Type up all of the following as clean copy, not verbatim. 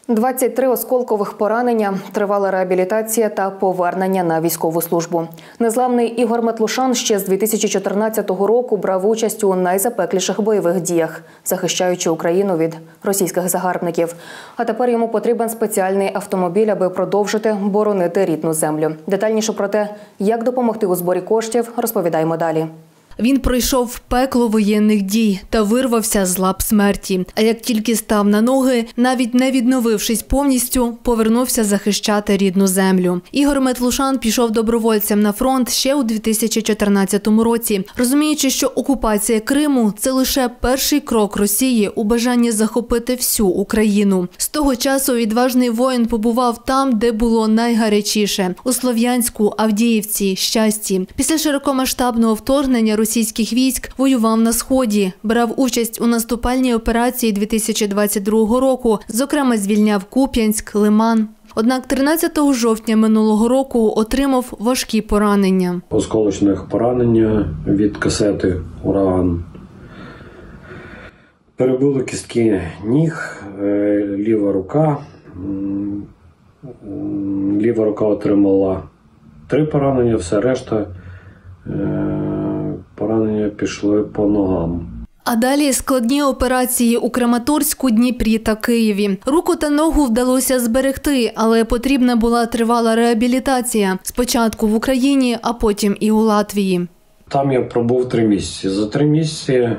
23 осколкових поранення, тривала реабілітація та повернення на військову службу. Незламний Ігор Метлушан ще з 2014 року брав участь у найзапекліших бойових діях, захищаючи Україну від російських загарбників. А тепер йому потрібен спеціальний автомобіль, аби продовжити боронити рідну землю. Детальніше про те, як допомогти у зборі коштів, розповідаємо далі. Він пройшов пекло воєнних дій та вирвався з лап смерті. А як тільки став на ноги, навіть не відновившись повністю, повернувся захищати рідну землю. Ігор Метлушан пішов добровольцем на фронт ще у 2014 році, розуміючи, що окупація Криму – це лише перший крок Росії у бажанні захопити всю Україну. З того часу відважний воїн побував там, де було найгарячіше – у Слов'янську, Авдіївці, Щасті. Після широкомасштабного вторгнення російських військ воював на Сході, брав участь у наступальній операції 2022 року, зокрема звільняв Куп'янськ, Лиман. Однак 13 жовтня минулого року отримав важкі поранення. Осколочних поранення від касети «Ураган». Перебили кістки ніг, ліва рука. Ліва рука отримала 3 поранення, все решта поранення пішли по ногам. А далі складні операції у Краматорську, Дніпрі та Києві. Руку та ногу вдалося зберегти, але потрібна була тривала реабілітація. Спочатку в Україні, а потім і у Латвії. Там я пробув 3 місяці. За 3 місяці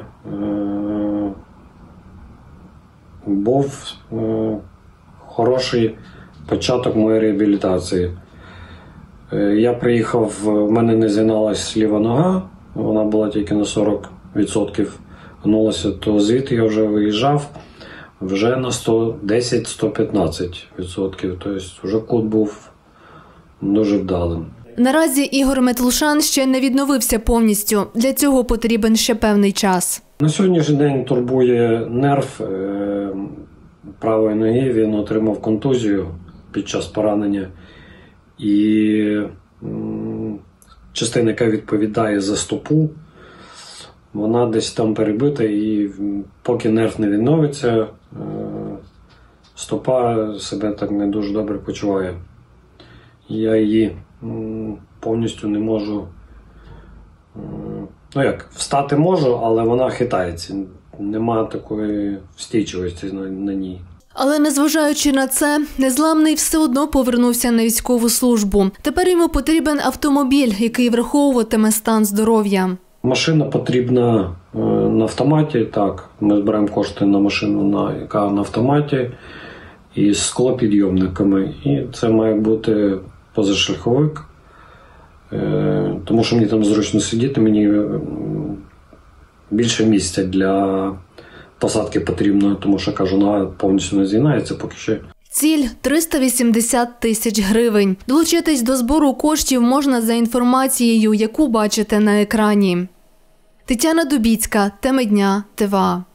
був хороший початок моєї реабілітації. Я приїхав, в мене не згиналась ліва нога, вона була тільки на 40% гнулася, то звідти я вже виїжджав вже на 110-115%. Тобто вже кут був дуже вдалим. Наразі Ігор Метлушан ще не відновився повністю. Для цього потрібен ще певний час. На сьогоднішній день турбує нерв правої ноги. Він отримав контузію під час поранення. І частина, яка відповідає за стопу, вона десь там перебита, і поки нерв не відновиться, стопа себе так не дуже добре почуває. Я її повністю не можу, встати можу, але вона хитається, немає такої встійчивості на ній. Але незважаючи на це, Незламний все одно повернувся на військову службу. Тепер йому потрібен автомобіль, який враховуватиме стан здоров'я. Машина потрібна на автоматі, так. Ми збираємо кошти на машину, яка на автоматі, і з склопідйомниками. І це має бути позашляховик, тому що мені там зручно сидіти, мені більше місця для посадки потрібно, тому що, кажу, нога повністю не згинається поки що. Ціль – 380 тисяч гривень. Долучитись до збору коштів можна за інформацією, яку бачите на екрані. Тетяна Дубіцька, Теми дня, ТВА.